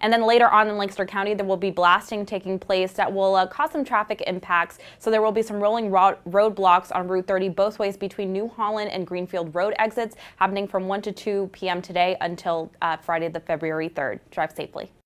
And then later on in Lancaster County, there will be blasting taking place that will cause some traffic impacts. So there will be some rolling roadblocks on Route 30 both ways between New Holland and Greenfield Road exits, happening from 1 to 2 p.m. today until Friday, the February 3rd. Drive safely.